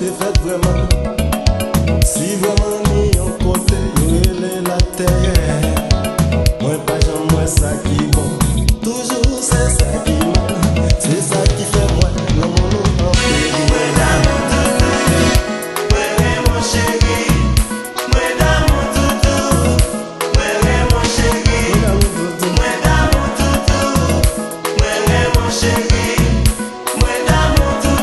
peut faire vraiment. Si vraiment ni en côté, il est la terre. Moi pas j'aime moi ça qui bon. Toujours c'est ça qui mal. C'est ça qui fait moi l'amour nous en fait. Moi d'amour toutou, moi mon chéri. Moi d'amour toutou, moi mon chéri. Moi d'amour toutou, moi mon chéri. Moi d'amour toutou.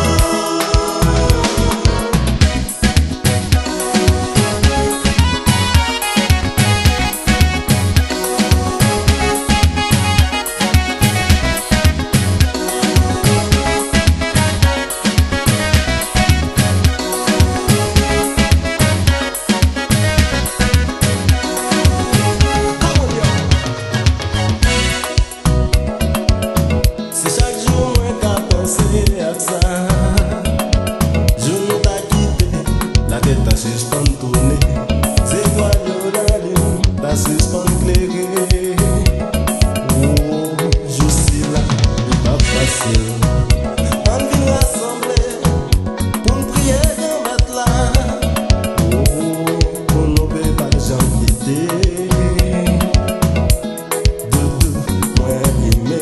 C'est chaque jour moi qu'à penser à ça. Je ne t'ai quitté, la tête a suspendu tourner. C'est toi la lune, t'as suspendu clairer. Oh, je suis là, c'est pas facile. On vient rassembler pour nous prier et mettre là. Oh, pour nous payer pas les gens quitter. Moi aimé.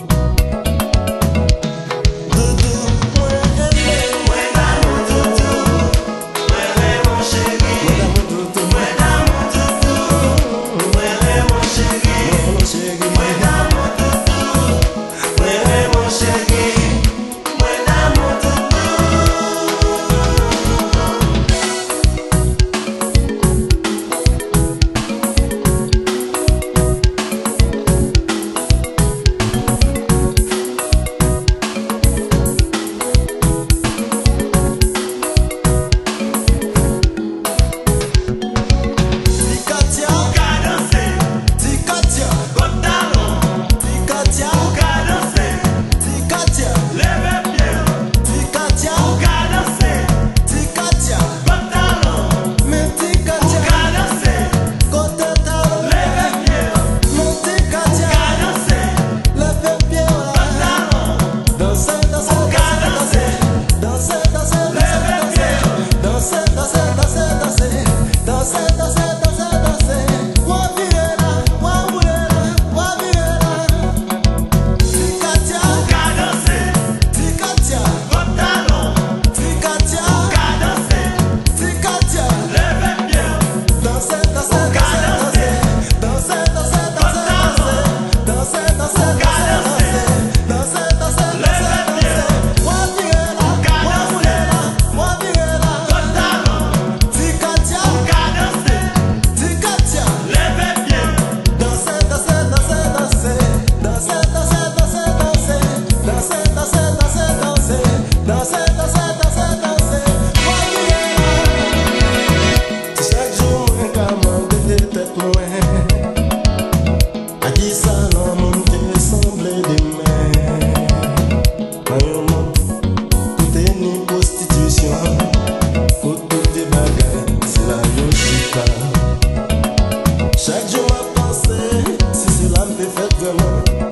Chaque jour à penser, si cela me fait vraiment.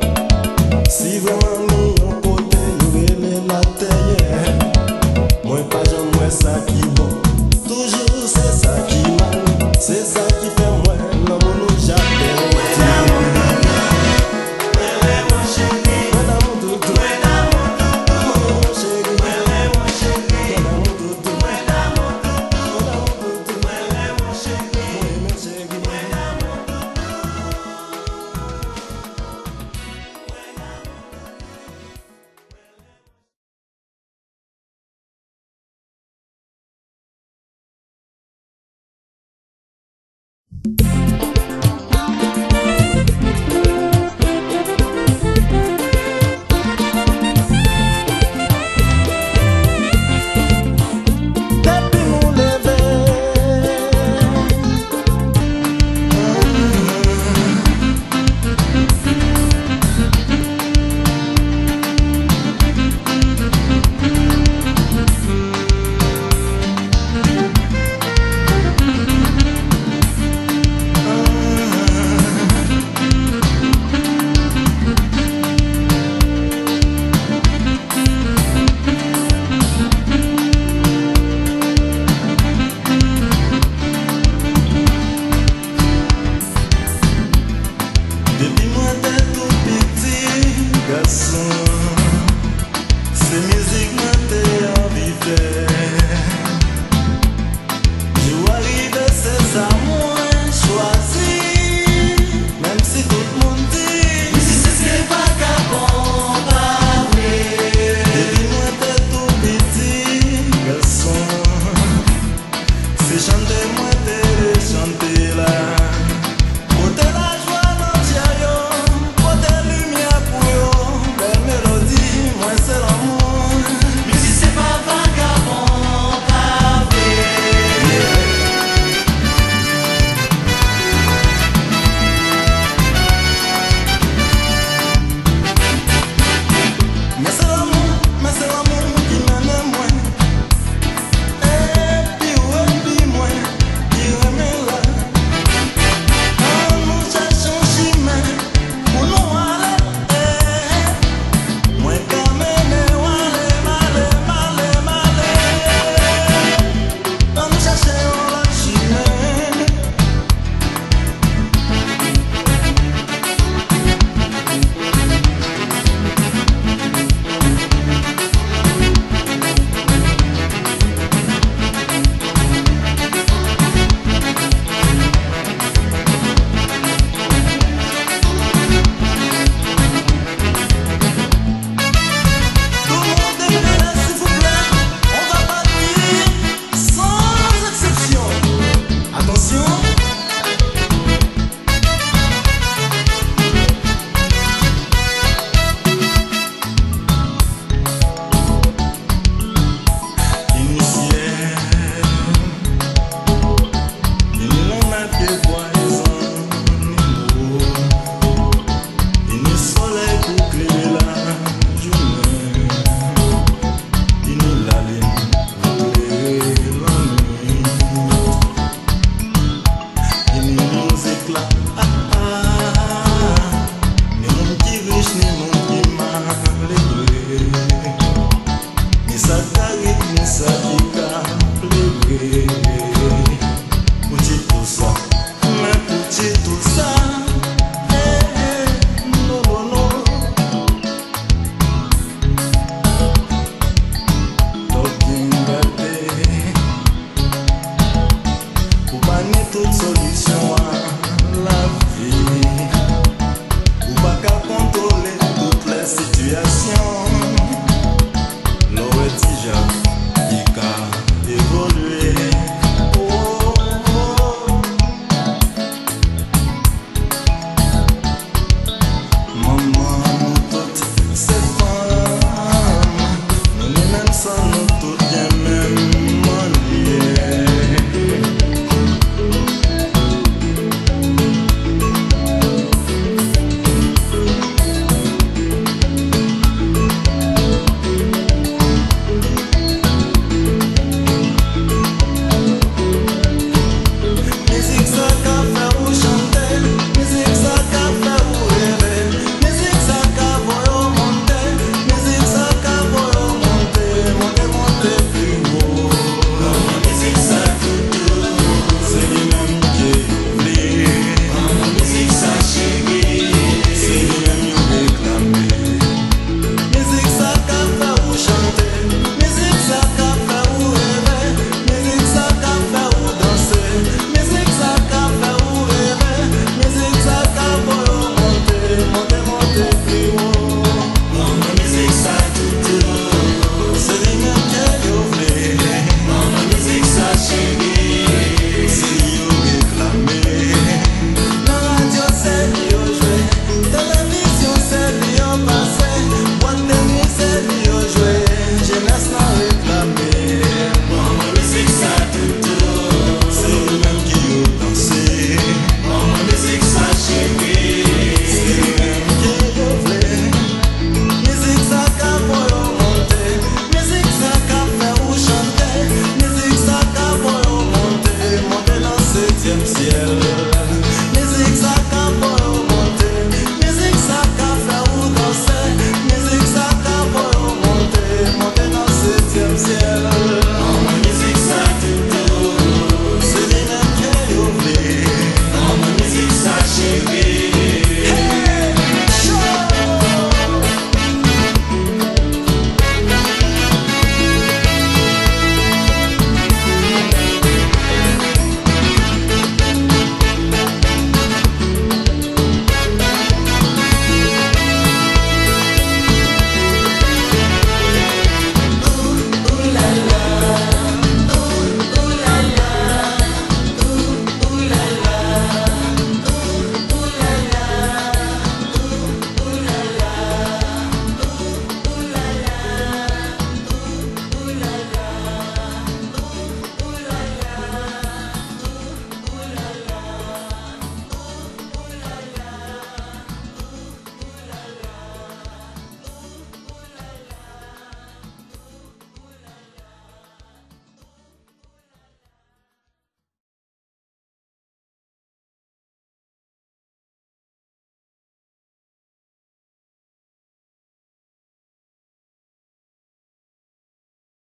Si vraiment ni en côté, il est la terre. Moi pas j'aime moi ça qui bon. Toujours c'est ça qui mal. C'est ça qui fait moi l'amour nous j'appelle. Thank